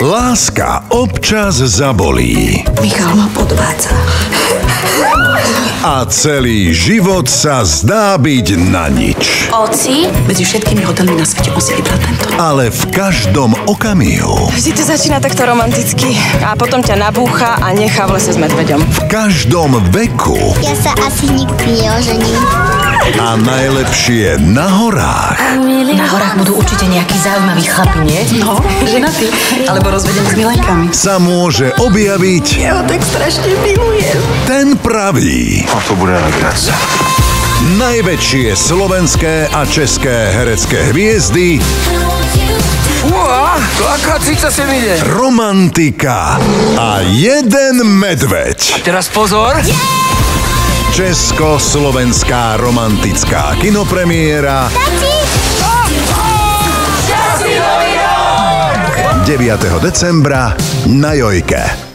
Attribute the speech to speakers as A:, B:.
A: Láska občas zabolí.
B: Michal ma podvádza.
A: A celý život sa zdá byť na nič.
B: Oci, medzi všetkými hotelmi na svete on si vybral tento.
A: Ale v každom okamihu,
C: Vždy to začína takto romanticky a potom ťa nabúcha a nechá v lese s medveďom.
A: v každom veku
D: Ja sa asi nikdy neožením.
A: a najlepšie na horách
B: Na horách budú určite nejaký zaujímavý chlapi, nie? No, ženatý. Alebo rozvedený s milenkami.
A: sa môže objaviť
B: Ja ho tak strašne milujem.
A: ten pravý.
E: A to bude legrace.
A: Najväčšie slovenské a české herecké hviezdy,
F: Plakacica se mi ide.
A: romantika a jeden medveď.
F: Teraz pozor.
A: Československá romantická kinopremiéra 9. decembra na Jojke.